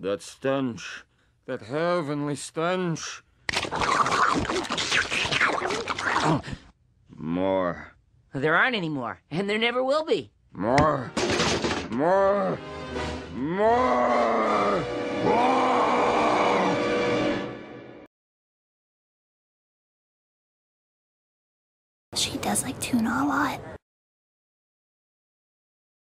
That stench. That heavenly stench. More. There aren't any more, and there never will be. More. More. More. More. She does like tuna a lot.